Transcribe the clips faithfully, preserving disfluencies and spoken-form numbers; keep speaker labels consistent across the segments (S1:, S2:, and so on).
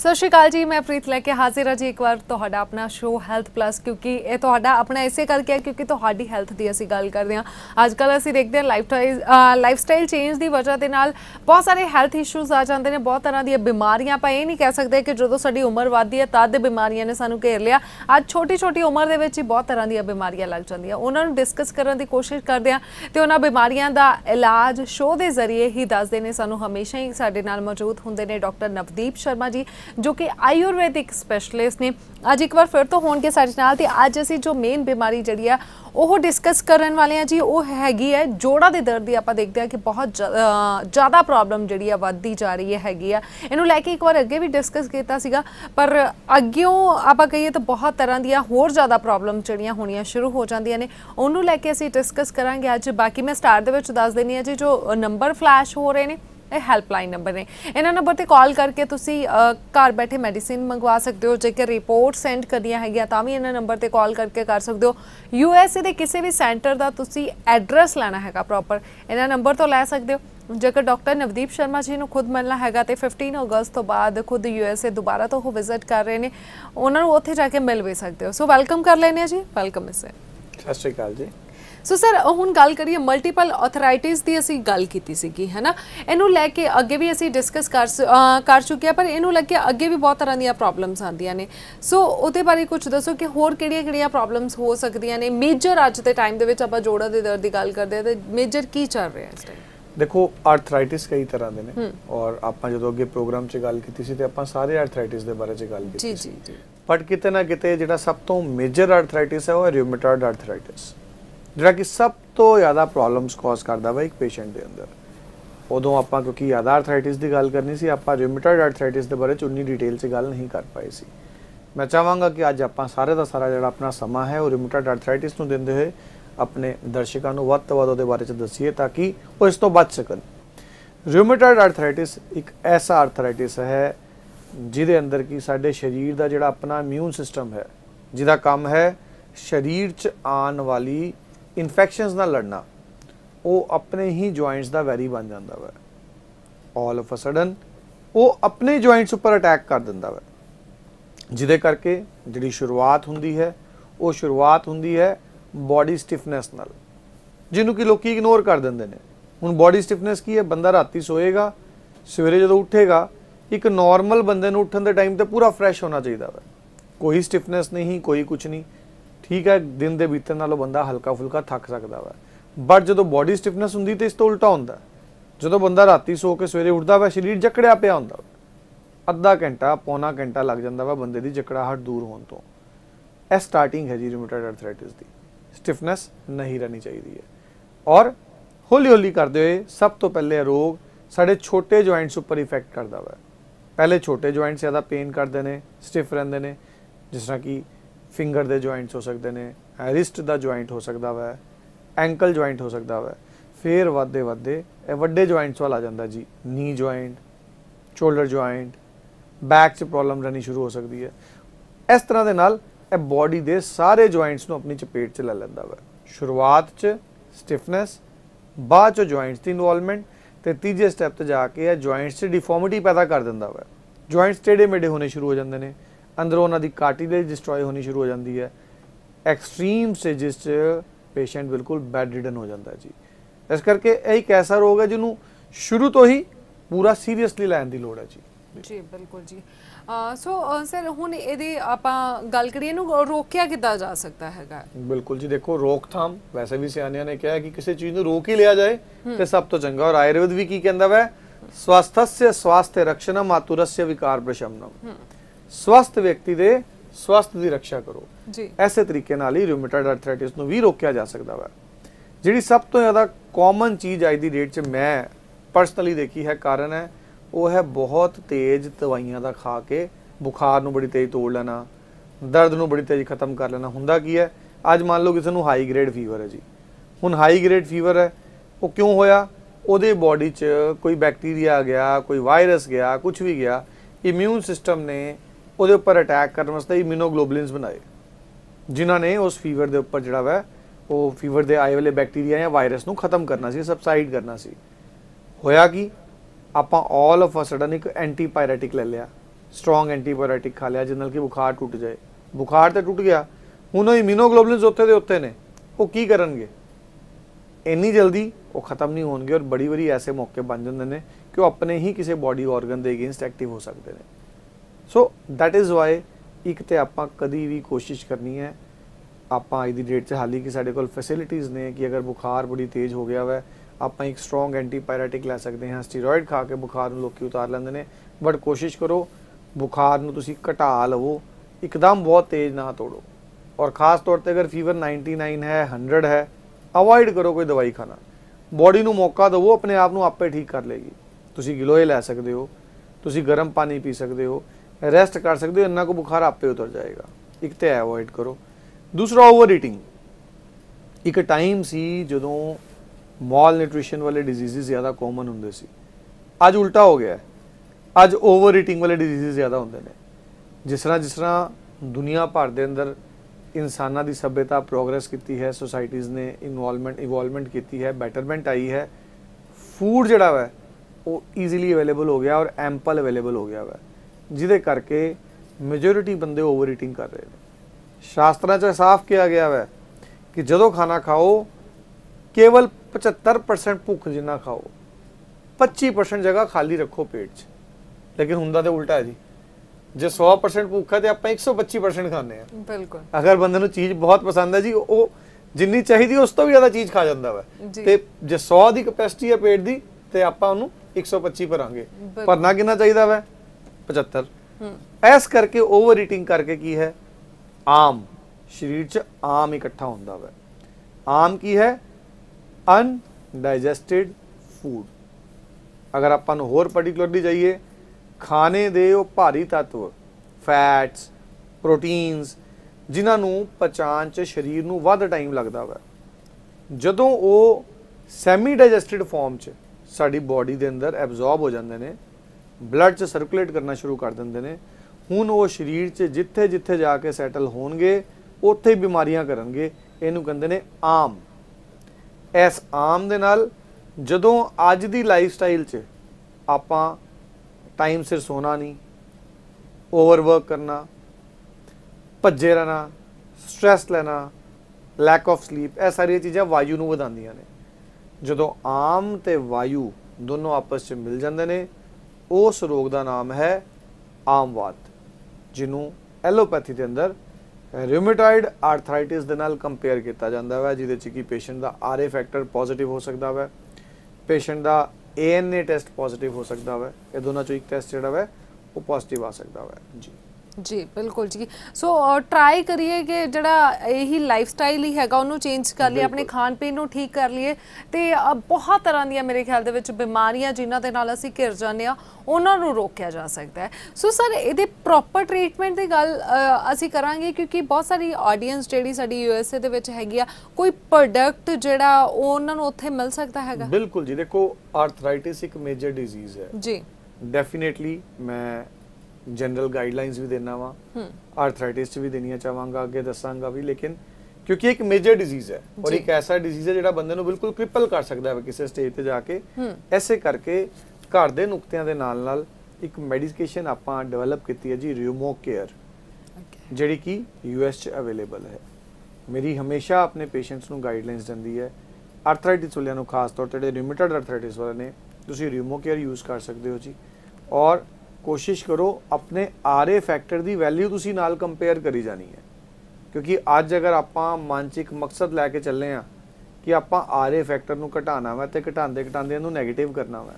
S1: सत श्री अकाल जी, मैं प्रीत लैके हाजिर हाँ जी एक बार तुहाडा अपना शो हैल्थ प्लस, क्योंकि ये तुहाडा अपना इसे करके है क्योंकि तुहाडी हैल्थ की असीं गल करते हैं। अजकल असीं देखते हैं लाइफ लाइफ स्टाइल चेंज की वजह के नाल बहुत सारे हैल्थ इशूज़ आ जाते हैं, बहुत तरह दी बीमारियां। आपां ये नहीं कह सकते कि जो साडी उम्र वधदी है तद बीमारियां ने सानू घेर लिया। अज छोटी छोटी उम्र दे विच ही बहुत तरह दी बीमारियां लग जांदियां। उन्हां नूं डिस्कस करने की कोशिश करते हैं तो उन्हां बीमारियां दा इलाज शो के जरिए ही दसदे ने सानू। हमेशा ही साडे नाल मौजूद हुंदे ने डॉक्टर नवदीप शर्मा जी, जो कि आयुर्वेदिक स्पैशलिस्ट ने। अज एक बार फिर तो होणगे साडे नाल ते अज असीं जो मेन बीमारी जिहड़ी आ ਉਹ डिस्कस करन वाले हैं जी, वो हैगी है जोड़ा दे दर्द की। आपां देखते हैं कि बहुत ज़्यादा प्रॉब्लम जिहड़ी आ वधदी जा रही है हैगी आ। इहनूं लैके एक बार अगे भी डिस्कस कीता सीगा, पर अग्गों आपां कहीए तो बहुत तरह दी होर ज़्यादा प्रॉब्लम जिहड़ियां होणियां शुरू हो जांदियां ने। उहनूं लैके असीं डिस्कस करांगे अज। बाकी मैं स्टार्ट दे विच दस दिंदी हां जी, जो नंबर फ्लैश हो रहे ने हैल्पलाइन नंबर ने, इन्होंने नंबर पर कॉल करके तुसी घर बैठे मैडिसिन मंगवा सकते हो। जेकर रिपोर्ट सेंड करनियां है तो भी इन्होंने नंबर पर कॉल करके कर सकते हो। यू एस ए के किसी भी सेंटर का तुसी एड्रैस लेना है प्रॉपर, इन्होंने नंबर तो लै सकते हो। जेकर डॉक्टर नवदीप शर्मा जी को खुद मिलना है तो फिफ्टीन अगस्त तो बाद खुद यू एस ए दोबारा तो वो विजिट कर रहे हैं, उन्होंने उत्थे जाके मिल भी सकते हो। सो वेलकम कर लेने जी, वेलकम इसे।
S2: सत श्री अकाल जी।
S1: सो सर हुण गल करिए मल्टीपल ऑथराइटिस की असीं गल कीती सीगी, है ना। इनू लैके अगे भी असीं डिस्कस कर कर चुके हैं, पर इनू लैके अगे भी बहुत तरह दी प्रॉब्लम्स आंदियां ने। सो उहदे बारे कुछ दसो कि होर किहड़ियां किहड़ियां प्रॉब्लम्स हो सकदियां ने। मेजर अज दे टाइम दे विच आपां जोड़ां दे दर्द दी गल करदे हैं तो मेजर की चल रहा है इस टाइम?
S2: देखो आर्थराइटिस कई तरह के ने, और आपां जदों अगे प्रोग्राम च गल कीती सी ते आपां सारे आर्थराइटिस दे बारे च गल कीती
S1: जी
S2: सी।
S1: जी जी।
S2: बट किते ना किते जिहड़ा सब तो मेजर आर्थराइटिस है वो रियूमेटॉइड आर्थराइटिस, जिहड़ा कि सब तो ज़्यादा प्रॉब्लम्स कॉज करता वा एक पेशेंट के अंदर। उदों आपां क्योंकि ज़्यादा आर्थराइटिस की गल करनी सी, आपां रियूमेटॉइड आर्थराइटिस के बारे उन्नी डिटेल से गल नहीं कर पाए सी। मैं चाहांगा कि अज आपां सारे का सारा जिहड़ा अपना समा है वो रियूमेटॉइड आर्थराइटिस नूं दिंदे होए अपने दर्शकों को वध तो वध उहदे बारे च दसीए ताकि वो इस तो बच सकन। रियूमेटॉइड आर्थराइटिस एक ऐसा आर्थराइटिस है जिहदे अंदर कि साडे शरीर का जिहड़ा अपना इम्यून सिस्टम है, जिहदा काम है शरीर च आने वाली इन्फैक्शनस नाल लड़ना, वो अपने ही जॉइंट्स का वैरी बन जाता वा। ऑल ऑफ अ सडन वो अपने जॉइंट्स उपर अटैक कर दिंदा वा, जिहदे करके जिहड़ी शुरुआत हुंदी है वो शुरुआत हुंदी है बॉडी स्टिफनेस नाल, जिन्हों कि लोग इग्नोर कर देंगे ने। हुण बॉडी स्टिफनेस की है, बंदा राती सोएगा, सवेरे जो उठेगा एक नॉर्मल बंदे नूं उठन दे टाइम तो पूरा फ्रैश होना चाहिए वा, कोई स्टिफनेस नहीं, कोई कुछ नहीं, ठीक है। दिन के बीतण नालों बंदा हल्का फुल्का थक सकता वा। बट जो बॉडी स्टिफनेस हुंदी तो इस तो उल्टा होंदा, जो बंदा राती सो के सवेरे उठदा वा शरीर जकड़िया पिया हुंदा, अद्धा घंटा पौना घंटा लग जाता वा बंदे दी जकड़ाहट दूर होने तो। यह स्टार्टिंग है जी रियूमेटॉइड आर्थराइटिस की। स्टिफनेस नहीं रहनी चाहिए है, और हौली हौली करते हुए सब तो पहले रोग साढ़े छोटे जॉइंट्स उपर इफेक्ट करता वा। पहले छोटे जॉइंट्स ज़्यादा पेन करते हैं, स्टिफ रहते हैं, जिस तरह कि फिंगर के जॉइंट्स हो सकते हैं, रिस्ट का जॉइंट हो सकता वा, एंकल जॉइंट हो सकता वा। फिर वधदे वधदे वड्डे जॉइंट्स वाल आ जाता जी, knee joint, shoulder joint, back च प्रॉब्लम रहनी शुरू हो सकती है। इस तरह के नाल बॉडी के सारे जॉइंट्स नूं अपनी चपेट च ले लैंदा वा। शुरुआत च स्टिफनेस, बाद च जॉइंट्स की इनवॉल्वमेंट, तो तीजे स्टैप ते जाके जॉइंट्स च डिफॉर्मिटी पैदा कर दिंदा वा। जॉइंट्स टेढ़े मेढ़े होने शुरू हो जाते हैं, अंदरों उन्होंने कार्टिलेज डिस्ट्रॉय होनी शुरू हो जाती है। एक्सट्रीम स्टेजिस पेशेंट बिल्कुल बैड रिडन हो जाता है जी। इस करके एक ऐसा रोग है जिन्होंने शुरू तो ही पूरा सीरीयसली लैन की लोड़ है जी।
S1: जी बिल्कुल जी। सो सर हुण इहदी आपां गल करिए नूं रोकिया किद्दां जा सकता है?
S2: बिल्कुल जी, देखो रोकथाम वैसे भी सियाणियां ने कहा है कि किसी चीज़ नूं रोक ही लिया जाए तो सब तो चंगा। और आयुर्वेद भी की कहंदा वा, स्वास्थ्य स्वास्थ्य रक्षणम आतुरस्य विकार प्रशमनम। स्वस्थ व्यक्ति दे स्वास्थ्य की रक्षा करो जी। ऐसे तरीके नाल ही रियूमेटॉइड आर्थराइटिस नूं भी रोकिया जा सकता वा। जिहड़ी सब तो ज़्यादा कॉमन चीज़ अज दी डेट च मैं पर्सनली देखी है कारण है वो है बहुत तेज़ दवाइयां दा खा के बुखार नूं बड़ी तेज़ तोड़ लेना, दर्द नूं बड़ी तेज़ खत्म कर लेना। हुंदा की है, अज मान लो किसी नूं हाई ग्रेड फीवर है जी, हुण हाई ग्रेड फीवर है वो क्यों होया? उहदे बॉडी च कोई बैक्टीरिया गया, कोई वायरस गया, कुछ भी गया, इम्यून सिस्टम ने ਉਹਦੇ ਉੱਪਰ ਅਟੈਕ ਕਰਨ ਵਾਸਤੇ ਇਮਿਊਨੋਗਲੋਬੁਲਿਨਸ ਬਣਾਏ, ਜਿਨ੍ਹਾਂ ਨੇ ਉਸ ਫੀਵਰ ਦੇ ਉੱਪਰ ਜਿਹੜਾ ਵਾ ਉਹ ਫੀਵਰ ਦੇ ਆਏ ਵਾਲੇ ਬੈਕਟੀਰੀਆ ਜਾਂ ਵਾਇਰਸ ਨੂੰ ਖਤਮ ਕਰਨਾ ਸੀ, ਸਬਸਾਈਡ ਕਰਨਾ ਸੀ। ਹੋਇਆ ਕਿ ਆਪਾਂ ਆਲ ਆਫ ਅ ਸਡਨ ਇੱਕ ਐਂਟੀਪਾਇਰੇਟਿਕ ਲੈ ਲਿਆ, ਸਟਰੋਂਗ ਐਂਟੀਬਾਇਓਟਿਕ ਖਾ ਲਿਆ ਜਿਹਦੇ ਨਾਲ ਕਿ ਬੁਖਾਰ ਟੁੱਟ ਜਾਏ। ਬੁਖਾਰ ਤੇ ਟੁੱਟ ਗਿਆ, ਹੁਣ ਉਹ ਇਮਿਊਨੋਗਲੋਬੁਲਿਨਸ ਉੱਥੇ ਦੇ ਉੱਤੇ ਨੇ, ਉਹ ਕੀ ਕਰਨਗੇ? ਇੰਨੀ ਜਲਦੀ ਉਹ ਖਤਮ ਨਹੀਂ ਹੋਣਗੇ, ਔਰ ਬੜੀ ਵਾਰੀ ਐਸੇ ਮੌਕੇ ਬਣ ਜਾਂਦੇ ਨੇ ਕਿ ਉਹ ਆਪਣੇ ਹੀ ਕਿਸੇ ਬੋਡੀ ਆਰਗਨ ਦੇ ਅਗੇਂਸਟ ਐਕਟਿਵ ਹੋ ਸਕਦੇ ਨੇ। ਸੋ ਦੈਟ ਇਜ਼ ਵਾਈ ਇੱਕ ਤੇ ਆਪਾਂ ਕਦੀ ਵੀ ਕੋਸ਼ਿਸ਼ ਕਰਨੀ ਹੈ, ਆਪਾਂ ਅੱਜ ਦੀ ਡੇਟ 'ਚ ਹਾਲੀ ਕਿ ਸਾਡੇ ਕੋਲ ਫੈਸਿਲਿਟੀਜ਼ ਨੇ ਕਿ ਅਗਰ ਬੁਖਾਰ ਬੜੀ ਤੇਜ਼ ਹੋ ਗਿਆ ਵਾ, ਆਪਾਂ ਇੱਕ ਸਟਰੋਂਗ ਐਂਟੀਪਾਇਰੇਟਿਕ ਲੈ ਸਕਦੇ ਹਾਂ, ਸਟੀਰੋਇਡ ਖਾ ਕੇ ਬੁਖਾਰ ਨੂੰ ਲੋਕੀ ਉਤਾਰ ਲੈਂਦੇ ਨੇ। ਬਟ ਕੋਸ਼ਿਸ਼ ਕਰੋ ਬੁਖਾਰ ਨੂੰ ਤੁਸੀਂ ਘਟਾ ਲਵੋ, ਇੱਕਦਮ ਬਹੁਤ ਤੇਜ਼ ਨਾ ਤੋੜੋ। ਔਰ ਖਾਸ ਤੌਰ ਤੇ ਅਗਰ ਫੀਵਰ ਨਾइंटी नाइन ਹੈ, हंड्रेड ਹੈ, ਅਵੋਇਡ ਕਰੋ ਕੋਈ ਦਵਾਈ ਖਾਣਾ। ਬੋਡੀ ਨੂੰ ਮੌਕਾ ਦਿਵੋ, ਆਪਣੇ ਆਪ ਨੂੰ ਆਪੇ ਠੀਕ ਕਰ ਲੇਗੀ। ਤੁਸੀਂ ਗਿਲੋਏ ਲੈ ਸਕਦੇ ਹੋ, ਤੁਸੀਂ ਗਰਮ ਪਾਣੀ ਪੀ ਸਕਦੇ ਹੋ, ਰੈਸਟ ਕਰ ਸਕਦੇ ਹੋ, ਇੰਨਾ ਕੋ ਬੁਖਾਰ ਆਪੇ ਉਤਰ ਜਾਏਗਾ। ਇੱਕ ਤੇ ਅਵੋਇਡ ਕਰੋ। ਦੂਸਰਾ ਓਵਰ ਈਟਿੰਗ। ਇੱਕ ਟਾਈਮ ਸੀ ਜਦੋਂ ਮਾਲ ਨਿਊਟ੍ਰੀਸ਼ਨ ਵਾਲੇ ਡਿਜ਼ੀਜ਼ ਜ਼ਿਆਦਾ ਕਾਮਨ ਹੁੰਦੇ ਸੀ, ਅੱਜ ਉਲਟਾ ਹੋ ਗਿਆ। ਅੱਜ ਓਵਰ ਈਟਿੰਗ ਵਾਲੇ ਡਿਜ਼ੀਜ਼ ਜ਼ਿਆਦਾ ਹੁੰਦੇ ਨੇ। ਜਿਸ ਤਰ੍ਹਾਂ ਜਿਸ ਤਰ੍ਹਾਂ ਦੁਨੀਆ ਭਰ ਦੇ ਅੰਦਰ ਇਨਸਾਨਾਂ ਦੀ ਸਭਿਅਤਾ ਪ੍ਰੋਗਰੈਸ ਕੀਤੀ ਹੈ, ਸੋਸਾਇਟੀਜ਼ ਨੇ ਇਨਵੋਲਵਮੈਂਟ ਇਵੋਲਵਮੈਂਟ ਕੀਤੀ ਹੈ, ਬੈਟਰਮੈਂਟ ਆਈ ਹੈ, ਫੂਡ ਜਿਹੜਾ ਵਾ ਉਹ ਈਜ਼ੀਲੀ ਅਵੇਲੇਬਲ ਹੋ ਗਿਆ ਔਰ ਐਂਪਲ ਅਵੇਲੇਬਲ ਹੋ ਗਿਆ ਵਾ, ਜਿਹਦੇ ਕਰਕੇ ਮੈਜੋਰਿਟੀ ਬੰਦੇ ਓਵਰ ਈਟਿੰਗ ਕਰ ਰਹੇ ਨੇ। ਸ਼ਾਸਤਰਾਂ 'ਚ ਸਾਫ਼ ਕਿਹਾ ਗਿਆ ਵਾ ਕਿ ਜਦੋਂ ਖਾਣਾ ਖਾਓ ਕੇਵਲ पचहत्तर परसेंट ਭੁੱਖ ਜਿੰਨਾ ਖਾਓ, पच्चीस परसेंट ਜਗ੍ਹਾ ਖਾਲੀ ਰੱਖੋ ਪੇਟ 'ਚ। ਲੇਕਿਨ ਹੁੰਦਾ ਤੇ ਉਲਟਾ ਹੈ ਜੀ, ਜੇ सौ परसेंट ਭੁੱਖ ਹੈ ਤੇ ਆਪਾਂ एक सौ पच्चीस परसेंट ਖਾਂਦੇ ਆ। ਬਿਲਕੁਲ। ਅਗਰ ਬੰਦੇ ਨੂੰ ਚੀਜ਼ ਬਹੁਤ ਪਸੰਦ ਹੈ ਜੀ, ਉਹ ਜਿੰਨੀ ਚਾਹੀਦੀ ਉਸ ਤੋਂ ਵੀ ਜ਼ਿਆਦਾ ਚੀਜ਼ ਖਾ ਜਾਂਦਾ ਵਾ, ਤੇ ਜੇ सौ ਦੀ ਕੈਪੈਸਿਟੀ ਹੈ ਪੇਟ ਦੀ ਤੇ ਆਪਾਂ ਉਹਨੂੰ एक सौ पच्चीस ਭਰਾਂਗੇ। ਭਰਨਾ ਕਿੰਨਾ ਚਾਹੀਦਾ ਵਾ? पचहत्तर। ਇਸ ਕਰਕੇ ਓਵਰ ਈਟਿੰਗ ਕਰਕੇ ਕੀ ਹੈ, ਆਮ ਸਰੀਰ 'ਚ ਆਮ ਇਕੱਠਾ ਹੁੰਦਾ ਵਾ। ਆਮ ਕੀ ਹੈ? Undigested food. ਅਗਰ ਆਪਾਂ ਨੂੰ ਹੋਰ ਪਾਰਟਿਕੂਲਰਲੀ ਜਾਈਏ, ਖਾਣੇ ਦੇ ਉਹ ਭਾਰੀ ਤੱਤਵ, ਫੈਟਸ, ਪ੍ਰੋਟੀਨਸ, ਜਿਨ੍ਹਾਂ ਨੂੰ ਪਚਾਉਣ 'ਚ ਸਰੀਰ ਨੂੰ ਵੱਧ ਟਾਈਮ ਲੱਗਦਾ ਵਾ, ਜਦੋਂ ਉਹ ਸੈਮੀ ਡਾਈਜੈਸਟਿਡ ਫਾਰਮ 'ਚ ਸਾਡੀ ਬੋਡੀ ਦੇ ਅੰਦਰ ਐਬਜ਼ੌਰਬ ਹੋ ਜਾਂਦੇ ਨੇ, ਬਲੱਡ 'ਚ ਸਰਕੂਲੇਟ ਕਰਨਾ ਸ਼ੁਰੂ ਕਰ ਦਿੰਦੇ ਨੇ, ਹੁਣ ਉਹ ਸਰੀਰ 'ਚ ਜਿੱਥੇ ਜਿੱਥੇ ਜਾ ਕੇ ਸੈਟਲ ਹੋਣਗੇ ਉੱਥੇ ਹੀ ਬਿਮਾਰੀਆਂ ਕਰਨਗੇ। ਇਹਨੂੰ ਕਹਿੰਦੇ ਨੇ ਆਮ। ਇਸ ਆਮ ਦੇ ਨਾਲ ਜਦੋਂ ਅੱਜ ਦੀ ਲਾਈਫ ਸਟਾਈਲ 'ਚ ਆਪਾਂ ਟਾਈਮ ਸਿਰ ਸੋਣਾ ਨਹੀਂ, ਓਵਰਵਰਕ ਕਰਨਾ, ਭੱਜੇ ਰਹਿਣਾ, ਸਟ੍ਰੈਸ ਲੈਣਾ, ਲੈਕ ਆਫ ਸਲੀਪ, ਇਹ ਸਾਰੀਆਂ ਚੀਜ਼ਾਂ ਵਾਯੂ ਨੂੰ ਵਧਾਉਂਦੀਆਂ ਨੇ। ਜਦੋਂ ਆਮ ਤੇ ਵਾਯੂ ਦੋਨੋਂ ਆਪਸ 'ਚ ਮਿਲ ਜਾਂਦੇ ਨੇ, ਉਸ ਰੋਗ ਦਾ ਨਾਮ ਹੈ ਆਮਵਾਤ, ਜਿਹਨੂੰ ਐਲੋਪੈਥੀ ਦੇ ਅੰਦਰ ਰਿਊਮੇਟਾਇਡ ਆਰਥਰਾਈਟਿਸ ਦੇ ਨਾਲ ਕੰਪੇਅਰ ਕੀਤਾ ਜਾਂਦਾ ਵਾ, ਜਿਹਦੇ 'ਚ ਕਿ ਪੇਸ਼ੈਂਟ ਦਾ ਆਰ ਏ ਫੈਕਟਰ ਪੋਜ਼ਿਟਿਵ ਹੋ ਸਕਦਾ ਵਾ, ਪੇਸ਼ੈਂਟ ਦਾ A N A test positive ਹੋ ਸਕਦਾ ਵਾ। ਇਹ ਦੋਨਾਂ 'ਚੋਂ ਇੱਕ ਟੈਸਟ ਜਿਹੜਾ ਵਾ ਉਹ ਪੋਜ਼ਿਟਿਵ ਆ ਸਕਦਾ ਵਾ ਜੀ। ਜੀ ਬਿल्कुल जी।
S1: सो ट्राई करिए कि जड़ा यही लाइफ स्टाइल ही हैगा उन्होंने चेंज कर लिया, अपने खान पीन ਨੂੰ ठीक कर लिए, तो बहुत तरह ਦੀਆਂ ਮੇਰੇ ਖਿਆਲ ਦੇ ਵਿੱਚ ਬਿਮਾਰੀਆਂ ਜਿਨ੍ਹਾਂ ਦੇ ਨਾਲ ਅਸੀਂ ਘਿਰ ਜਾਂਦੇ ਆ ਉਹਨਾਂ ਨੂੰ ਰੋਕਿਆ ਜਾ ਸਕਦਾ ਹੈ। ਸੋ ਸਰ ਇਹਦੇ ਪ੍ਰੋਪਰ ਟ੍ਰੀਟਮੈਂਟ ਦੀ ਗੱਲ ਅਸੀਂ ਕਰਾਂਗੇ, ਕਿਉਂਕਿ ਬਹੁਤ ਸਾਰੀ ਆਡੀਅנס ਜਿਹੜੀ ਸਾਡੀ ਯੂ ਐਸ ਏ ਦੇ ਵਿੱਚ ਹੈਗੀ ਆ, ਕੋਈ ਪ੍ਰੋਡਕਟ ਜਿਹੜਾ ਉਹ ਉਹਨਾਂ ਨੂੰ ਉੱਥੇ ਮਿਲ ਸਕਦਾ ਹੈਗਾ?
S2: ਬਿਲਕੁਲ ਜੀ। ਦੇਖੋ, ਆਰਥਰਾਈਟਿਸ ਇੱਕ ਮੇਜਰ ਡਿਜ਼ੀਜ਼ ਹੈ ਜੀ। ਡੈਫੀਨੇਟਲੀ ਮੈਂ जनरल गाइडलाइंस भी देना वा, आर्थराइटिस भी देनिया चाहांगा, अगे दसांगा भी, लेकिन क्योंकि एक मेजर डिजीज है और एक ऐसा डिजीज है जिहड़ा बंदे नूं बिल्कुल क्रिपल कर सकदा है किसी स्टेज ते जाके। ऐसे करके घर दे नुक्तियां दे नाल नाल एक मेडिकेशन आपां डेवलप कीती है जी, रिमो केयर, जिहड़ी कि यू एस च अवेलेबल है। मेरी हमेशा अपने पेशेंट्स नूं गाइडलाइंस दिंदी है। आर्थराइटिस वालियां नूं खास तौर ते जिहड़े रिमेटॉइड आर्थराइटिस वाले ने, तुसीं रिमो केयर यूज़ कर सकते हो जी। और कोशिश करो अपने आर ए फैक्टर की वैल्यू तुसी नाल कंपेयर करी जानी है, क्योंकि अज अगर आप मन च एक मकसद लैके चले हाँ कि आप आर ए फैक्टर नूं घटाना वा ते घटाते घटाते इहनूं नैगेटिव करना वा,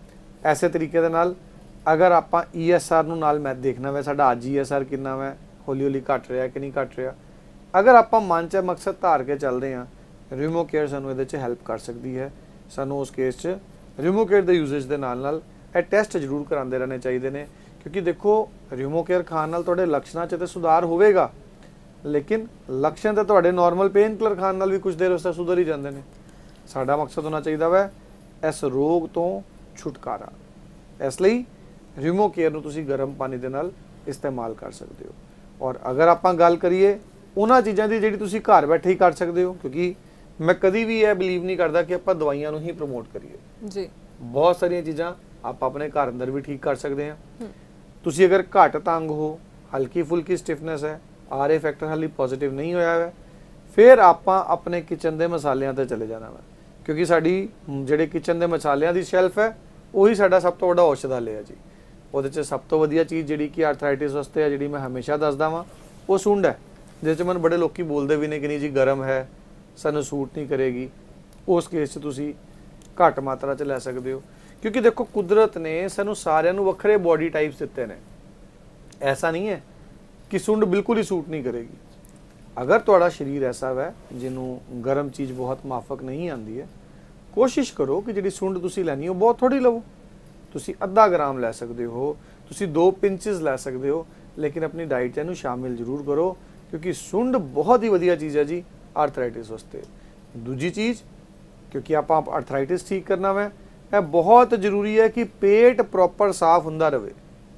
S2: ऐसे तरीके दे नाल अगर आप ई एस आर नूं नाल मैं देखना वा साडा अज ई एस आर कितना वा, हौली हौली घट रहा कि नहीं घट रहा, अगर आप मन च मकसद धार के चलते हैं, रिमो केयर सानूं इहदे च हैल्प कर सकती है। सानूं उस केस च रिमो केयर के यूजेज के नाल नाल ਇਹ ਟੈਸਟ ਜ਼ਰੂਰ ਕਰਾਉਂਦੇ ਰਹਿਣੇ ਚਾਹੀਦੇ ਨੇ, ਕਿਉਂਕਿ ਦੇਖੋ ਰਿਮੋ ਕੇਅਰ ਖਾਣ ਨਾਲ ਤੁਹਾਡੇ ਲੱਛਣਾਂ 'ਚ ਤੇ ਸੁਧਾਰ ਹੋਵੇਗਾ, ਲੇਕਿਨ ਲੱਛਣ ਤਾਂ ਤੁਹਾਡੇ ਨਾਰਮਲ ਪੇਨ ਕਿਲਰ ਖਾਣ ਨਾਲ ਵੀ ਕੁਝ ਦੇਰ ਵਾਸਤੇ ਸੁਧਰ ਹੀ ਜਾਂਦੇ ਨੇ। ਸਾਡਾ ਮਕਸਦ ਹੋਣਾ ਚਾਹੀਦਾ ਵੈ ਇਸ ਰੋਗ ਤੋਂ ਛੁਟਕਾਰਾ। ਇਸ ਲਈ ਰਿਮੋ ਕੇਅਰ ਨੂੰ ਤੁਸੀਂ ਗਰਮ ਪਾਣੀ ਦੇ ਨਾਲ ਇਸਤੇਮਾਲ ਕਰ ਸਕਦੇ ਹੋ। ਔਰ ਅਗਰ ਆਪਾਂ ਗੱਲ ਕਰੀਏ ਉਹਨਾਂ ਚੀਜ਼ਾਂ ਦੀ ਜਿਹੜੀ ਤੁਸੀਂ ਘਰ ਬੈਠੇ ਹੀ ਕਰ ਸਕਦੇ ਹੋ, ਕਿਉਂਕਿ ਮੈਂ ਕਦੀ ਵੀ ਇਹ ਬਿਲੀਵ ਨਹੀਂ ਕਰਦਾ ਕਿ ਆਪਾਂ ਦਵਾਈਆਂ ਨੂੰ ਹੀ ਪ੍ਰਮੋਟ ਕਰੀਏ ਜੀ। ਬਹੁਤ ਸਾਰੀਆਂ ਚੀਜ਼ਾਂ आप अपने घर अंदर भी ठीक कर सकते हैं। ਤੁਸੀਂ ਅਗਰ ਘੱਟ ਤੰਗ ਹੋ, ਹਲਕੀ ਫੁਲਕੀ ਸਟਿਫਨੈਸ ਹੈ, ਆਰ ਏ ਫੈਕਟਰ ਹਾਲੀ ਪੋਜ਼ਿਟਿਵ ਨਹੀਂ ਹੋਇਆ ਹੈ, ਫਿਰ ਆਪਾਂ ਆਪਣੇ ਕਿਚਨ ਦੇ ਮਸਾਲਿਆਂ ਤੇ ਚਲੇ ਜਾਣਾ ਵਾ, ਕਿਉਂਕਿ ਸਾਡੀ ਜਿਹੜੇ ਕਿਚਨ ਦੇ ਮਸਾਲਿਆਂ ਦੀ ਸ਼ੈਲਫ ਹੈ ਉਹੀ ਸਾਡਾ ਸਭ ਤੋਂ ਵੱਡਾ ਔਸ਼ਧਾਲय ਹੈ ਜੀ। ਉਹਦੇ 'ਚ ਸਭ ਤੋਂ ਵਧੀਆ ਚੀਜ਼ ਜਿਹੜੀ ਕਿ ਆਰਥਰਾਈਟਿਸ ਵਾਸਤੇ ਹੈ, ਜਿਹੜੀ ਮੈਂ ਹਮੇਸ਼ਾ ਦੱਸਦਾ ਵਾਂ, ਉਹ ਸੁੰਡ ਹੈ, ਜਿਸ 'ਚ ਮੈਨੂੰ ਬੜੇ ਲੋਕੀ ਬੋਲਦੇ ਵੀ ਨੇ ਕਿ ਨਹੀਂ ਜੀ ਗਰਮ ਹੈ, ਸਾਨੂੰ ਸੂਟ ਨਹੀਂ ਕਰੇਗੀ। ਉਸ ਕੇਸ 'ਚ ਤੁਸੀਂ ਘੱਟ ਮਾਤਰਾ 'ਚ ਲੈ ਸਕਦੇ ਹੋ, ਕਿਉਂਕਿ ਦੇਖੋ ਕੁਦਰਤ ਨੇ ਸਾਨੂੰ ਸਾਰਿਆਂ ਨੂੰ ਵੱਖਰੇ ਬੋਡੀ ਟਾਈਪਸ ਦਿੱਤੇ ਨੇ। ਐਸਾ ਨਹੀਂ ਹੈ ਕਿ ਸੁੰਡ ਬਿਲਕੁਲ ਹੀ ਸੂਟ ਨਹੀਂ ਕਰੇਗੀ। ਅਗਰ ਤੁਹਾਡਾ ਸਰੀਰ ਐਸਾ ਹੈ ਜਿਹਨੂੰ ਗਰਮ ਚੀਜ਼ ਬਹੁਤ ਮਾਫਕ ਨਹੀਂ ਆਉਂਦੀ ਹੈ, ਕੋਸ਼ਿਸ਼ ਕਰੋ ਕਿ ਜਿਹੜੀ ਸੁੰਡ ਤੁਸੀਂ ਲੈਣੀ ਉਹ ਬਹੁਤ ਥੋੜੀ ਲਵੋ। ਤੁਸੀਂ ਅੱਧਾ ਗ੍ਰਾਮ ਲੈ ਸਕਦੇ ਹੋ, ਤੁਸੀਂ ਦੋ ਪਿੰਚਸ ਲੈ ਸਕਦੇ ਹੋ, ਲੇਕਿਨ ਆਪਣੀ ਡਾਈਟ 'ਚ ਇਹਨੂੰ ਸ਼ਾਮਿਲ ਜ਼ਰੂਰ ਕਰੋ, ਕਿਉਂਕਿ ਸੁੰਡ ਬਹੁਤ ਹੀ ਵਧੀਆ ਚੀਜ਼ ਹੈ ਜੀ ਆਰਥਰਾਈਟਿਸ ਵਾਸਤੇ। ਦੂਜੀ ਚੀਜ਼, ਕਿਉਂਕਿ ਆਪਾਂ ਆਰਥਰਾਈਟਿਸ ਠੀਕ ਕਰਨਾ ਵਾ, ਇਹ ਬਹੁਤ ਜ਼ਰੂਰੀ ਹੈ ਕਿ ਪੇਟ ਪ੍ਰੋਪਰ ਸਾਫ਼ ਹੁੰਦਾ ਰਹੇ।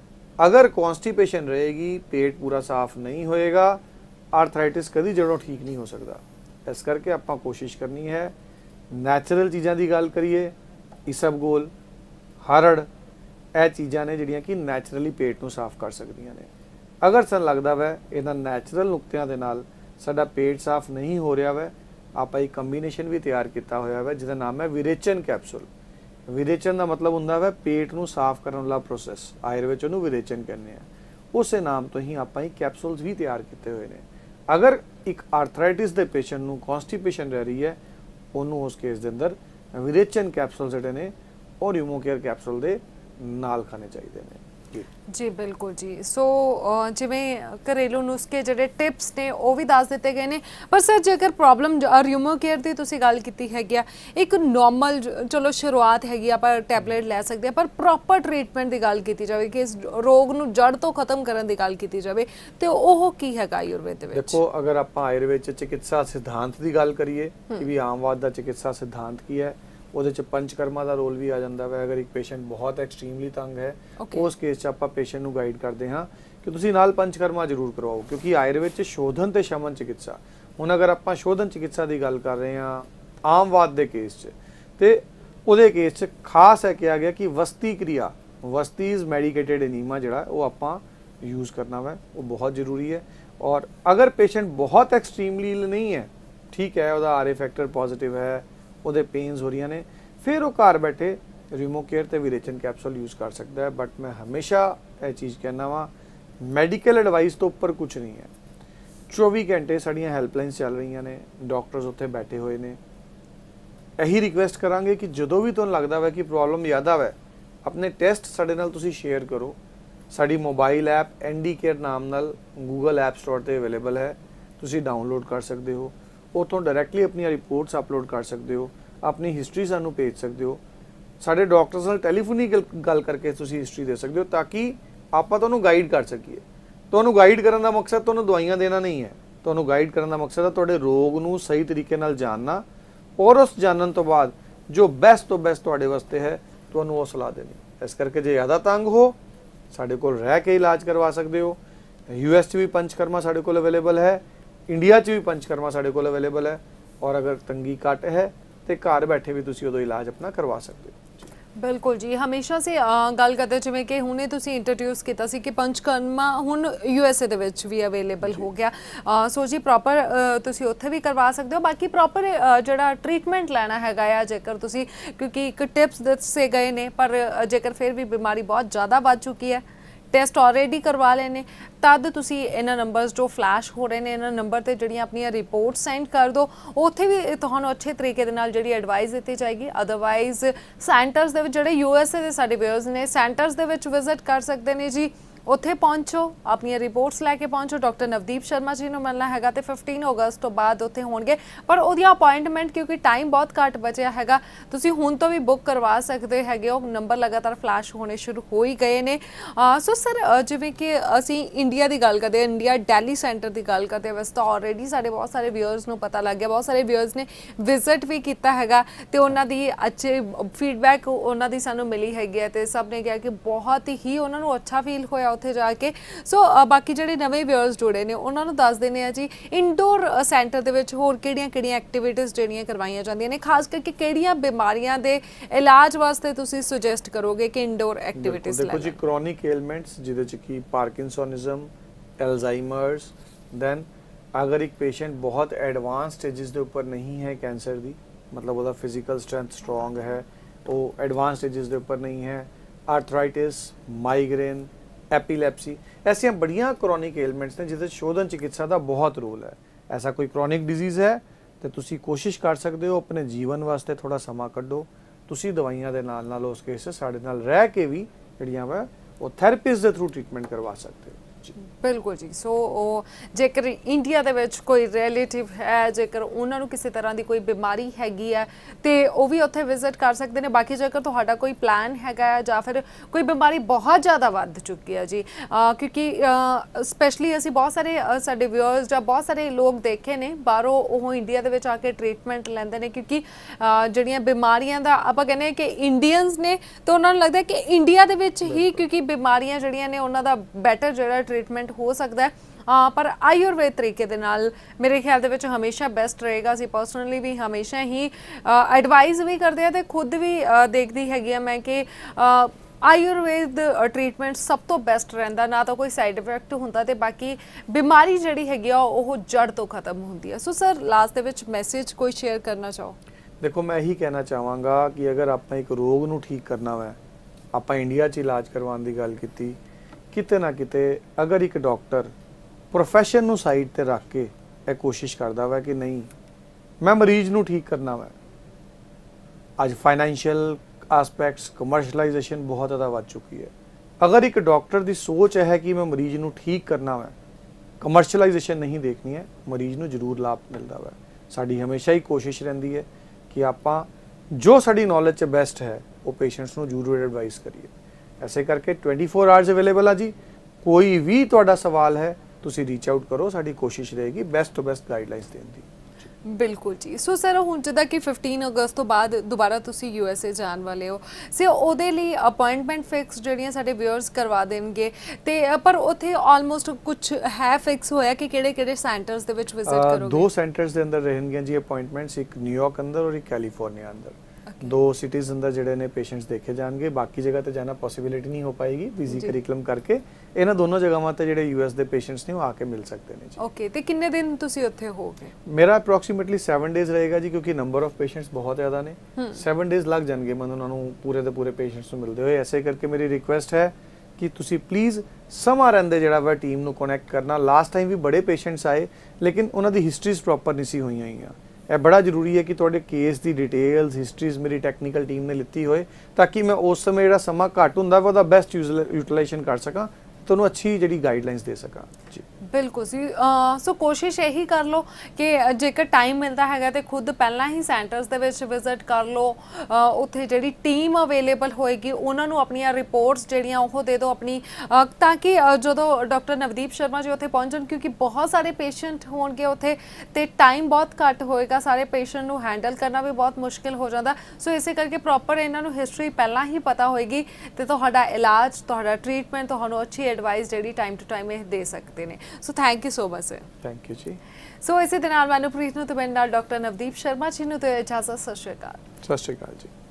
S2: ਅਗਰ ਕੌਨਸਟੀਪੇਸ਼ਨ ਰਹੇਗੀ, ਪੇਟ ਪੂਰਾ ਸਾਫ਼ ਨਹੀਂ ਹੋਏਗਾ, ਆਰਥਰਾਈਟਿਸ ਕਦੀ ਜੜੋਂ ਠੀਕ ਨਹੀਂ ਹੋ ਸਕਦਾ। ਇਸ ਕਰਕੇ ਆਪਾਂ ਕੋਸ਼ਿਸ਼ ਕਰਨੀ ਹੈ ਨੈਚੁਰਲ ਚੀਜ਼ਾਂ ਦੀ ਗੱਲ ਕਰੀਏ, ਇਸਬਗੋਲ, ਹਰੜ, ਇਹ ਚੀਜ਼ਾਂ ਨੇ ਜਿਹੜੀਆਂ ਕਿ ਨੈਚੁਰਲੀ ਪੇਟ ਨੂੰ ਸਾਫ਼ ਕਰ ਸਕਦੀਆਂ ਨੇ। ਅਗਰ ਸਾਨੂੰ ਲੱਗਦਾ ਵੈ ਇਹਨਾਂ ਨੈਚੁਰਲ ਨੁਕਤਿਆਂ ਦੇ ਨਾਲ ਸਾਡਾ ਪੇਟ ਸਾਫ਼ ਨਹੀਂ ਹੋ ਰਿਹਾ ਵੈ, ਆਪਾਂ ਇੱਕ ਕੰਬੀਨੇਸ਼ਨ ਵੀ ਤਿਆਰ ਕੀਤਾ ਹੋਇਆ ਵੈ ਜਿਹਦਾ ਨਾਮ ਹੈ ਵਿਰੇਚਨ ਕੈਪਸੂਲ। ਵਿਰੇਚਨ ਦਾ ਮਤਲਬ ਹੁੰਦਾ ਵੈ ਪੇਟ ਨੂੰ ਸਾਫ਼ ਕਰਨ ਵਾਲਾ ਪ੍ਰੋਸੈਸ, ਆਯੁਰਵੇਦ ਉਹਨੂੰ ਵਿਰੇਚਨ ਕਹਿੰਦੇ ਆ। ਉਸੇ ਨਾਮ ਤੋਂ ਹੀ ਆਪਾਂ ਇਹ ਕੈਪਸੂਲਸ ਵੀ ਤਿਆਰ ਕੀਤੇ ਹੋਏ ਨੇ। ਅਗਰ ਇੱਕ ਆਰਥਰਾਈਟਿਸ ਦੇ ਪੇਸ਼ੈਂਟ ਨੂੰ ਕੌਨਸਟੀਪੇਸ਼ਨ ਰਹਿ ਰਹੀ ਹੈ, ਉਹਨੂੰ ਉਸ ਕੇਸ ਦੇ ਅੰਦਰ ਵਿਰੇਚਨ ਕੈਪਸੂਲ ਜਿਹੜੇ ਨੇ ਉਹ ਰਿਊਮੋਕੇਅਰ ਕੈਪਸੂਲ ਦੇ ਨਾਲ ਖਾਣੇ ਚਾਹੀਦੇ ਨੇ।
S1: ਜੀ ਬਿਲਕੁਲ ਜੀ। ਸੋ ਜਿਵੇਂ ਘਰੇਲੂ ਨੁਸਖੇ ਜਿਹੜੇ ਟਿਪਸ ਨੇ ਉਹ ਵੀ ਦੱਸ ਦਿੱਤੇ ਗਏ ਨੇ, ਪਰ ਸਰ ਜੇਕਰ ਪ੍ਰੋਬਲਮ ਰਿਊਮੋਕੇਅਰ ਦੀ ਤੁਸੀਂ ਗੱਲ ਕੀਤੀ ਹੈਗੀ ਆ, ਇੱਕ ਨੋਰਮਲ ਚਲੋ ਸ਼ੁਰੂਆਤ ਹੈਗੀ ਆਪਾਂ ਟੈਬਲੇਟ ਲੈ ਸਕਦੇ ਆ, ਪਰ ਪ੍ਰੋਪਰ ਟ੍ਰੀਟਮੈਂਟ ਦੀ ਗੱਲ ਕੀਤੀ ਜਾਵੇ ਕਿ ਇਸ ਰੋਗ ਨੂੰ ਜੜ ਤੋਂ ਖਤਮ ਕਰਨ ਦੀ ਗੱਲ ਕੀਤੀ ਜਾਵੇ ਤੇ ਉਹ ਕੀ ਹੈਗਾ ਆਯੁਰਵੇਦ ਦੇ ਵਿੱਚ?
S2: ਦੇਖੋ, ਅਗਰ ਆਪਾਂ ਆਯੁਰਵੇਦ ਚ ਚਿਕਿਤਸਾ ਸਿਧਾਂਤ ਦੀ ਗੱਲ ਕਰੀਏ ਕਿ ਵੀ ਆਮਵਾਦ ਦਾ ਚਿਕਿਤਸਾ ਸਿਧਾਂਤ ਕੀ ਹੈ, ਉਹਦੇ ਚ ਪੰਚਕਰਮਾ ਦਾ ਰੋਲ ਵੀ ਆ ਜਾਂਦਾ ਹੈ। ਅਗਰ ਇੱਕ ਪੇਸ਼ੈਂਟ ਬਹੁਤ ਐਕਸਟ੍ਰੀਮਲੀ ਤੰਗ ਹੈ, ਉਸ ਕੇਸ 'ਚ ਆਪਾਂ ਪੇਸ਼ੈਂਟ ਨੂੰ ਗਾਈਡ ਕਰਦੇ ਹਾਂ ਕਿ ਤੁਸੀਂ ਨਾਲ ਪੰਚਕਰਮਾ ਜ਼ਰੂਰ ਕਰਵਾਓ, ਕਿਉਂਕਿ ਆਯੁਰਵੇਦ 'ਚ ਸ਼ੋਧਨ ਤੇ ਸ਼ਮਨ ਚਿਕਿਤਸਾ। ਹੁਣ ਅਗਰ ਆਪਾਂ ਸ਼ੋਧਨ ਚਿਕਿਤਸਾ ਦੀ ਗੱਲ ਕਰ ਰਹੇ ਹਾਂ ਆਮਵਾਦ ਦੇ ਕੇਸ 'ਚ, ਤੇ ਉਹਦੇ ਕੇਸ 'ਚ ਖਾਸ ਹੈ ਕਿਹਾ ਗਿਆ ਕਿ ਵਸਤੀ ਕਿਰਿਆ, ਵਸਤੀਜ਼ ਮੈਡੀਕੇਟਡ ਐਨੀਮਾ ਜਿਹੜਾ ਉਹ ਆਪਾਂ ਯੂਜ਼ ਕਰਨਾ ਵਾ, ਉਹ ਬਹੁਤ ਜ਼ਰੂਰੀ ਹੈ। ਔਰ ਅਗਰ ਪੇਸ਼ੈਂਟ ਬਹੁਤ ਐਕਸਟ੍ਰੀਮਲੀ ਨਹੀਂ ਹੈ, ਠੀਕ ਹੈ, ਉਹਦਾ ਆਰ ਏ ਫੈਕਟਰ ਪੋਜ਼ਿਟਿਵ ਹੈ, ਉਹਦੇ ਪੇਨਸ ਹੋ ਰਹੀਆਂ ਨੇ, ਫਿਰ ਉਹ ਘਰ ਬੈਠੇ ਰਿਊਮੋਕੇਅਰ ਤੇ ਵਿਰੇਚਨ ਕੈਪਸੂਲ ਯੂਜ਼ ਕਰ ਸਕਦਾ ਹੈ। ਬਟ ਮੈਂ ਹਮੇਸ਼ਾ ਇਹ ਚੀਜ਼ ਕਹਿਣਾ ਵਾ, ਮੈਡੀਕਲ ਐਡਵਾਈਸ ਤੋਂ ਉੱਪਰ ਕੁਝ ਨਹੀਂ ਹੈ। ਚੌਵੀ ਘੰਟੇ ਸਾਡੀਆਂ ਹੈਲਪਲਾਈਨਸ ਚੱਲ ਰਹੀਆਂ ਨੇ, ਡਾਕਟਰਸ ਉੱਥੇ ਬੈਠੇ ਹੋਏ ਨੇ। ਇਹੀ ਰਿਕੁਐਸਟ ਕਰਾਂਗੇ ਕਿ ਜਦੋਂ ਵੀ ਤੁਹਾਨੂੰ ਲੱਗਦਾ ਵਾ ਕਿ ਪ੍ਰੋਬਲਮ ਜ਼ਿਆਦਾ ਵਾ, ਆਪਣੇ ਟੈਸਟ ਸਾਡੇ ਨਾਲ ਤੁਸੀਂ ਸ਼ੇਅਰ ਕਰੋ। ਸਾਡੀ ਮੋਬਾਈਲ ਐਪ ਐਨਡੀ ਕੇਅਰ ਨਾਮ ਨਾਲ ਗੂਗਲ ਐਪ ਸਟੋਰ ਤੇ ਅਵੇਲੇਬਲ ਹੈ, ਤੁਸੀਂ ਡਾਊਨਲੋਡ ਕਰ ਸਕਦੇ ਹੋ। ਉੱਥੋਂ ਡਾਇਰੈਕਟਲੀ ਆਪਣੀਆਂ ਰਿਪੋਰਟਸ ਅਪਲੋਡ ਕਰ ਸਕਦੇ ਹੋ, ਆਪਣੀ ਹਿਸਟਰੀ ਸਾਨੂੰ ਭੇਜ ਸਕਦੇ ਹੋ। ਸਾਡੇ ਡਾਕਟਰਸ ਨਾਲ ਟੈਲੀਫੋਨੀ ਗੱਲ ਕਰਕੇ ਤੁਸੀਂ ਹਿਸਟਰੀ ਦੇ ਸਕਦੇ ਹੋ, ਤਾਂ ਕਿ ਆਪਾਂ ਤੁਹਾਨੂੰ ਗਾਈਡ ਕਰ ਸਕੀਏ। ਤੁਹਾਨੂੰ ਗਾਈਡ ਕਰਨ ਦਾ ਮਕਸਦ ਤੁਹਾਨੂੰ ਦਵਾਈਆਂ ਦੇਣਾ ਨਹੀਂ ਹੈ, ਤੁਹਾਨੂੰ ਗਾਈਡ ਕਰਨ ਦਾ ਮਕਸਦ ਹੈ ਤੁਹਾਡੇ ਰੋਗ ਨੂੰ ਸਹੀ ਤਰੀਕੇ ਨਾਲ ਜਾਣਨਾ, ਔਰ ਉਸ ਜਾਣਨ ਤੋਂ ਬਾਅਦ ਜੋ ਬੈਸਟ ਤੋਂ ਬੈਸਟ ਤੁਹਾਡੇ ਵਾਸਤੇ ਹੈ ਤੁਹਾਨੂੰ ਉਹ ਸਲਾਹ ਦੇਣੀ। ਇਸ ਕਰਕੇ ਜੇ ਜ਼ਿਆਦਾ ਤੰਗ ਹੋ, ਸਾਡੇ ਕੋਲ ਰਹਿ ਕੇ ਇਲਾਜ ਕਰਵਾ ਸਕਦੇ ਹੋ। ਯੂ ਐਸ 'ਚ ਵੀ ਪੰਚਕਰਮਾ ਸਾਡੇ ਕੋਲ ਅਵੇਲੇਬਲ ਹੈ, ਇੰਡੀਆ 'ਚ ਵੀ ਪੰਚਕਰਮਾ ਸਾਡੇ ਕੋਲ ਅਵੇਲੇਬਲ ਹੈ। ਔਰ ਅਗਰ ਤੰਗੀ ਘੱਟ ਹੈ ਤੇ ਘਰ ਬੈਠੇ ਵੀ ਤੁਸੀਂ ਉਦੋਂ ਇਲਾਜ ਆਪਣਾ ਕਰਵਾ ਸਕਦੇ ਹੋ।
S1: ਬਿਲਕੁਲ ਜੀ। ਹਮੇਸ਼ਾ ਸੇ ਗੱਲ ਕਰਦੇ ਜਿਵੇਂ ਕਿ ਹੁਣੇ ਤੁਸੀਂ ਇੰਟਰੋਡਿਊਸ ਕੀਤਾ ਸੀ ਕਿ ਪੰਚਕਰਮਾ ਹੁਣ ਯੂ ਐਸ ਏ ਦੇ ਵਿੱਚ ਵੀ ਅਵੇਲੇਬਲ ਹੋ ਗਿਆ। ਸੋ ਜੀ ਪ੍ਰੋਪਰ ਤੁਸੀਂ ਉੱਥੇ ਵੀ ਕਰਵਾ ਸਕਦੇ ਹੋ। ਬਾਕੀ ਪ੍ਰੋਪਰ ਜਿਹੜਾ ਟ੍ਰੀਟਮੈਂਟ ਲੈਣਾ ਹੈਗਾ ਆ, ਜੇਕਰ ਤੁਸੀਂ, ਕਿਉਂਕਿ ਇੱਕ ਟਿਪਸ ਦੱਸੇ ਗਏ ਨੇ, ਪਰ ਜੇਕਰ ਫਿਰ ਵੀ ਬਿਮਾਰੀ ਬਹੁਤ ਜ਼ਿਆਦਾ ਵੱਧ ਚੁੱਕੀ ਹੈ, ਟੈਸਟ ਆਲਰੇਡੀ ਕਰਵਾ ਲੈਣੇ, ਤਦ ਤੁਸੀਂ ਇਹਨਾਂ ਨੰਬਰਸ ਜੋ ਫਲੈਸ਼ ਹੋ ਰਹੇ ਨੇ, ਇਹਨਾਂ ਨੰਬਰ ਤੇ ਜਿਹੜੀਆਂ ਆਪਣੀਆਂ ਰਿਪੋਰਟ ਸੈਂਡ ਕਰ ਦਿਓ, ਉੱਥੇ ਵੀ ਤੁਹਾਨੂੰ ਅੱਛੇ ਤਰੀਕੇ ਦੇ ਨਾਲ ਜਿਹੜੀ ਐਡਵਾਈਸ ਦਿੱਤੀ ਜਾਏਗੀ। ਅਦਰਵਾਈਜ਼ ਸੈਂਟਰਸ ਦੇ ਵਿੱਚ ਜਿਹੜੇ ਯੂ ਐਸ ਏ ਦੇ ਸਾਡੇ ਵਿਅਰਸ ਨੇ, ਸੈਂਟਰਸ ਦੇ ਵਿੱਚ ਵਿਜ਼ਿਟ ਕਰ ਸਕਦੇ ਨੇ ਜੀ। ਉੱਥੇ ਪਹੁੰਚੋ, ਆਪਣੀਆਂ ਰਿਪੋਰਟਸ ਲੈ ਕੇ ਪਹੁੰਚੋ। ਡਾਕਟਰ ਨਵਦੀਪ ਸ਼ਰਮਾ ਜੀ ਨੂੰ ਮਿਲਣਾ ਹੈਗਾ ਤੇ ਪੰਦਰਾਂ ਅਗਸਤ ਤੋਂ ਬਾਅਦ ਉੱਥੇ ਹੋਣਗੇ, ਪਰ ਉਹਦੀ ਅਪਾਇੰਟਮੈਂਟ ਕਿਉਂਕਿ ਟਾਈਮ ਬਹੁਤ ਘੱਟ ਬਚਿਆ ਹੈਗਾ, ਤੁਸੀਂ ਹੁਣ ਤੋਂ ਵੀ ਬੁੱਕ ਕਰਵਾ ਸਕਦੇ ਹੈਗੇ ਹੋ। ਨੰਬਰ ਲਗਾਤਾਰ ਫਲੈਸ਼ ਹੋਣੇ ਸ਼ੁਰੂ ਹੋ ਹੀ ਗਏ ਨੇ। ਸੋ ਸਰ ਜਿਵੇਂ ਕਿ ਅਸੀਂ ਇੰਡੀਆ ਦੀ ਗੱਲ ਕਰਦੇ ਹਾਂ, ਇੰਡੀਆ ਦਿੱਲੀ ਸੈਂਟਰ ਦੀ ਗੱਲ ਕਰਦੇ ਹਾਂ, ਵੈਸੇ ਤਾਂ ਆਲਰੇਡੀ ਸਾਡੇ ਬਹੁਤ ਸਾਰੇ ਵਿਅਰਸ ਨੂੰ ਪਤਾ ਲੱਗ ਗਿਆ, ਬਹੁਤ ਸਾਰੇ ਵਿਅਰਸ ਨੇ ਵਿਜ਼ਿਟ ਵੀ ਕੀਤਾ ਹੈਗਾ ਤੇ ਉਹਨਾਂ ਦੀ ਅੱਛੇ ਫੀਡਬੈਕ ਉਹਨਾਂ ਦੀ ਸਾਨੂੰ ਮਿਲੀ ਹੈਗੀ ਹੈ ਤੇ ਸਭ ਨੇ ਕਿਹਾ ਕਿ ਬਹੁਤ ਹੀ ਉਹਨਾਂ ਨੂੰ ਅੱਛਾ ਫੀਲ ਹੋਇਆ ਉੱਥੇ ਜਾ ਕੇ। ਸੋ ਬਾਕੀ ਜਿਹੜੇ ਨਵੇਂ ਵਿਅਰਸ ਜੁੜੇ ਨੇ ਉਹਨਾਂ ਨੂੰ ਦੱਸ ਦਿੰਦੇ ਆ ਜੀ ਇੰਡੋਰ ਸੈਂਟਰ ਦੇ ਵਿੱਚ ਹੋਰ ਕਿਹੜੀਆਂ ਕਿਹੜੀਆਂ ਐਕਟੀਵਿਟੀਜ਼ ਜਿਹੜੀਆਂ ਕਰਵਾਈਆਂ ਜਾਂਦੀਆਂ ਨੇ, ਖਾਸ ਕਰਕੇ ਕਿਹੜੀਆਂ ਬਿਮਾਰੀਆਂ ਦੇ ਇਲਾਜ ਵਾਸਤੇ ਤੁਸੀਂ ਸੁਜੈਸਟ ਕਰੋਗੇ ਕਿ ਇੰਡੋਰ ਐਕਟੀਵਿਟੀਜ਼ ਲੈ?
S2: ਦੇਖੋ ਜੀ, ਕ੍ਰੋਨਿਕ ਏਲਮੈਂਟਸ ਜਿਹਦੇ ਚ ਕੀ ਪਾਰਕਿੰਸੋਨਿਜ਼ਮ, ਐਲਜ਼ਾਈਮਰਸ, ਦੈਨ अगर एक पेशेंट बहुत एडवांस स्टेजेस के उपर नहीं है कैंसर की, मतलब वो फिजिकल स्ट्रेंथ स्ट्रोंग है, वो एडवांस स्टेजेस के उपर नहीं है, आर्थराइटिस, माइग्रेन, एपीलैप्सी, ऐसा बड़िया क्रॉनिक एलमेंट्स ने जिसे शोधन चिकित्सा का बहुत रोल है। ऐसा कोई क्रॉनिक डिजीज़ है तो तुसी कोशिश कर सकते हो अपने जीवन वास्ते थोड़ा समा कड्डो, तुसी दवाइयां दे नाल नाल उस केस साडे नाल रह के भी जड़ियां वा वो थेरेपिस्ट के थ्रू ट्रीटमेंट करवा सकते हो।
S1: बिल्कुल जी। सो जेकर इंडिया दे विच कोई रिलेटिव है, जेकर उन्होंने किसी तरह की कोई बीमारी हैगी है तो वह भी उत्थे विजिट कर सकते हैं। बाकी जेकर तुहाडा कोई प्लान हैगा या फिर कोई बीमारी बहुत ज़्यादा वध चुकी है जी, आ, क्योंकि स्पैशली असी बहुत सारे साडे व्यूअर्स या बहुत सारे लोग देखे ने बाहरों वो इंडिया दे विच आके ट्रीटमेंट लैंदे ने, क्योंकि जिहड़ियां बीमारियां दा आपां कहने कि इंडियंस ने तो उन्होंने लगता है कि इंडिया दे विच ही क्योंकि बीमारियां जिहड़ियां ने उन्हां दा बैटर जिहड़ा ट्रीटमेंट हो सकता है। आ, पर आयुर्वेद तरीके दे नाल मेरे ख्याल दे विच हमेशा बेस्ट रहेगा। असीं पर्सनली भी हमेशा ही एडवाइस भी करते हैं तो खुद भी देखती हैगी मैं कि आयुर्वेद ट्रीटमेंट सब तो बेस्ट रहिंदा, ना तो कोई साइड इफेक्ट हुंदा ते बाकी बीमारी जिहड़ी हैगी आ ओह जड़ तो खत्म हुंदी है। सो सर लास्ट दे विच मैसेज कोई शेयर करना चाहो?
S2: देखो, मैं यही कहना चाहांगा कि अगर आप एक रोग नूं ठीक करना है, आप इंडिया च इलाज करवाउण दी गल कीती, किते ना किते अगर एक डॉक्टर प्रोफैशन नूं साइड ते रख के यह कोशिश करता वै कि नहीं मैं मरीज नूं ठीक करना वै, अज फाइनैंशियल आसपैक्ट्स कमर्शलाइजेशन बहुत ज़्यादा बढ़ चुकी है। अगर एक डॉक्टर की सोच है कि मैं मरीज नूं ठीक करना वै, कमर्शलाइजेशन नहीं देखनी है, मरीज नूं जरूर लाभ मिलता वै। साडी हमेशा ही कोशिश रहिंदी है कि आपां जो साडी नॉलेज च बेस्ट है वो पेशेंट्स नूं जरूर एडवाइस करिए। ऐसे करके ट्वेंटी फोर आवर्स अवेलेबल है जी, कोई भी तुहाडा सवाल है तुसी रीच आउट करो, साडी कोशिश रहेगी बेस्ट टू बेस्ट गाइडलाइंस देने की।
S1: बिल्कुल जी। सो सर हुण जिद्दां कि फिफ्टीन अगस्त तो बाद दोबारा तुसी यूएसए जाण वाले हो, सो ओहदे लई अपॉइंटमेंट फिक्स जिहड़ियां साडे व्यूअर्स करवा देणगे ते पर उत्थे ऑलमोस्ट कुछ है फिक्स होया कि किहड़े-किहड़े सेंटर्स दे विच विजिट करोगे?
S2: दो सेंटर्स दे अंदर रहणगियां जी अपॉइंटमेंट्स, एक न्यूयॉर्क अंदर और एक कैलिफोर्निया अंदर। Okay. दो सिटीज़ अंदर जिहड़े ने पेशेंट्स देखे जाएंगे, बाकी जगह तो जाना पॉसिबिलिटी नहीं हो पाएगी बिजी करिकुलम करके। इन्हां दोनों जगहों ते जिहड़े यूएस दे पेशेंट्स ने वो आके मिल सकते हैं जी।
S1: ओके, तो कितने दिन तुसी उत्थे होगे?
S2: मेरा अप्रोक्सीमेटली सेवन डेज रहेगा जी, क्योंकि नंबर ऑफ पेशेंट्स बहुत ज़्यादा ने, सेवन डेज लग जाएंगे मैं उन्होंने पूरे के पूरे पेशेंट्स मिलते हुए। ऐसे करके मेरी रिक्वेस्ट है कि तुसी प्लीज़ समा रहिंदे जिहड़ा वा टीम नूं कनैक्ट करना। लास्ट टाइम भी बड़े पेशेंट्स आए लेकिन उन्होंने हिस्ट्रीज प्रॉपर नहीं सी हुई हुई। यह बड़ा जरूरी है कि तुहाडे केस की डिटेल्स हिस्ट्रीज मेरी टैक्नीकल टीम ने लिती होए, ताकि मैं उस समय जिहड़ा समा घट हुंदा वा ओहदा बेस्ट यूटिलाइजेशन कर सकां, तो उन्होंने अच्छी जिहड़ी गाइडलाइंस दे सकां जी।
S1: बिल्कुल जी। सो कोशिश यही कर लो कि जेकर टाइम मिलता है तो खुद पहला ही सेंटर्स दे विच विजिट कर लो, उत्थे जिहड़ी टीम अवेलेबल होएगी उन्होंने अपनी रिपोर्ट्स जिहड़ियां ओह दे दो अपनी, ताकि जो डॉक्टर नवदीप शर्मा जी उत्थे पहुंचण, क्योंकि बहुत सारे पेशेंट होणगे उत्थे ते टाइम बहुत घट होएगा, सारे पेशेंट नूं हैंडल करना भी बहुत मुश्किल हो जाता। सो इसे करके प्रॉपर इन्हां नूं हिस्ट्री पहला ही पता होएगी तो तुहाडा इलाज तुहाडा ट्रीटमेंट तुहानूं अच्छी एडवाइस जिहड़ी टाइम टू टाइम ये दे सकते हैं। So thank you so much sir.
S2: Thank you ji.
S1: So इसी दे नाल मैनूं प्रीत नूं ते मेरे नाल डॉक्टर नवदीप शर्मा जी नूं ते इजाजत। सत श्री अकाल।
S2: सत श्री अकाल जी।